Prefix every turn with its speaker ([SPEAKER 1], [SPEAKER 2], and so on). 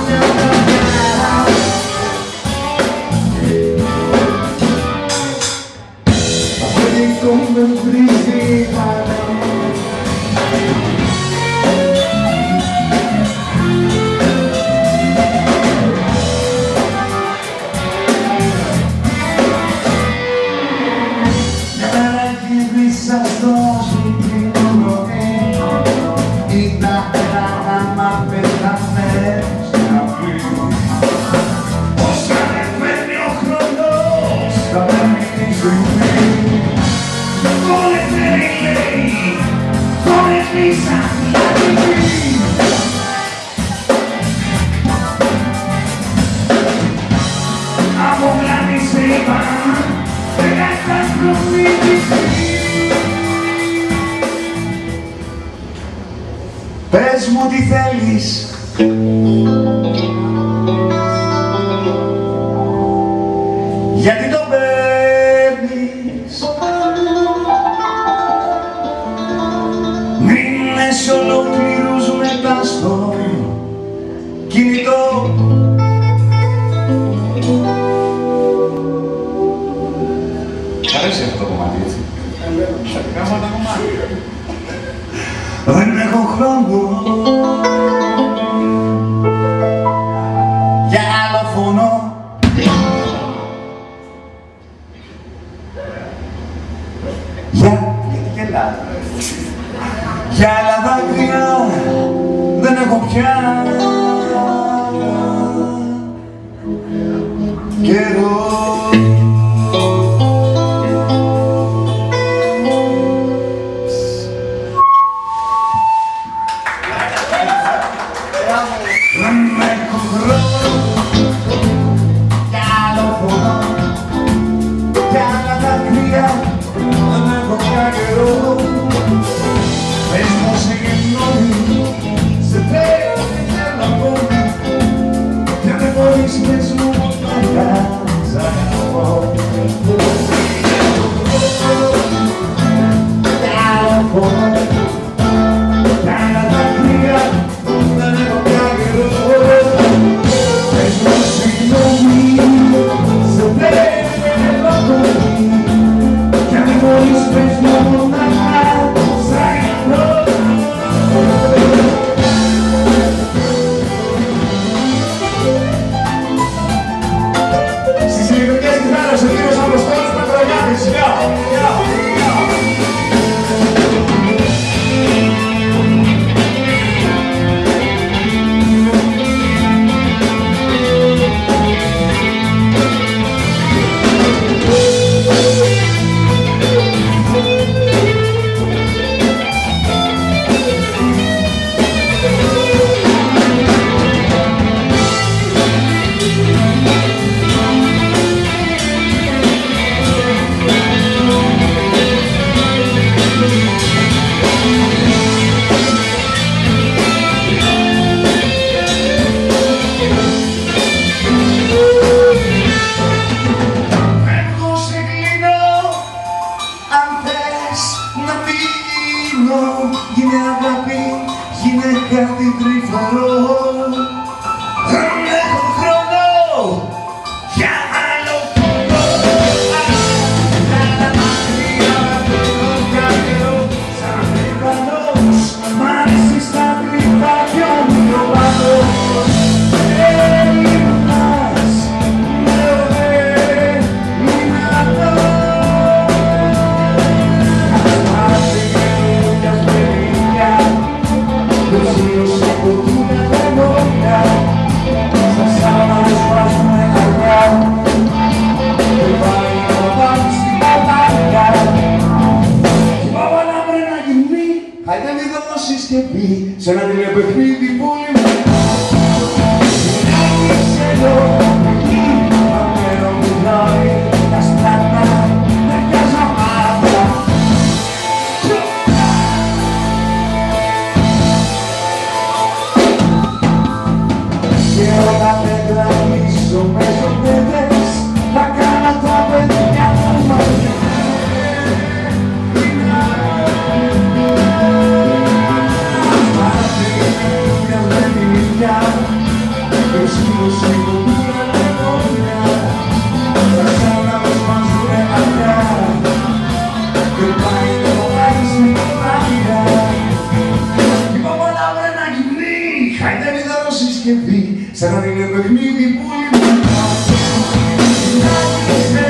[SPEAKER 1] Πες μου τι θέλεις, γιατί το παίρνεις. Μήνες ολόκληρους μετά στο κινητό. Σ' αρέσει αυτό το κομμάτι, έτσι? Κάμω τα κομμάτια. Δεν έχω χρόνο για άλλο φωνό. Γιατί γελάτε? Για άλλα δάκρυα δεν έχω πια καιρό. Γίνε αγάπη, γίνε κάτι τρυφερό. Δεν έχω χρόνο για άλλο πόνο. Άλλα μάτια δεν έχω καιρό. Σαν Ιβανός μ' αρέσει στα κρυφά κι ο μικροβάνος. Έλληνας, ναι ωραία, είναι αυτό. Σε ένα τηλεπαιχνίδι πολύ συνάντησε εδώ εκεί αμέρο μιλάει τα στράτα με μια ζαμάδα και όταν δεν γραμμίσω με ζωντεύες θα κάνω τα παιδιά μου μαλλιά. σκύλος σε κοντούρα λεγόνια τα σάλα μας μαζούνε αυγά και πάει το κομμάτι στην πλάγια η παπαλά βρε να γυμνεί χαϊδεύει δωροσυσκευή σαν να είναι παιχνίδι που λιμνά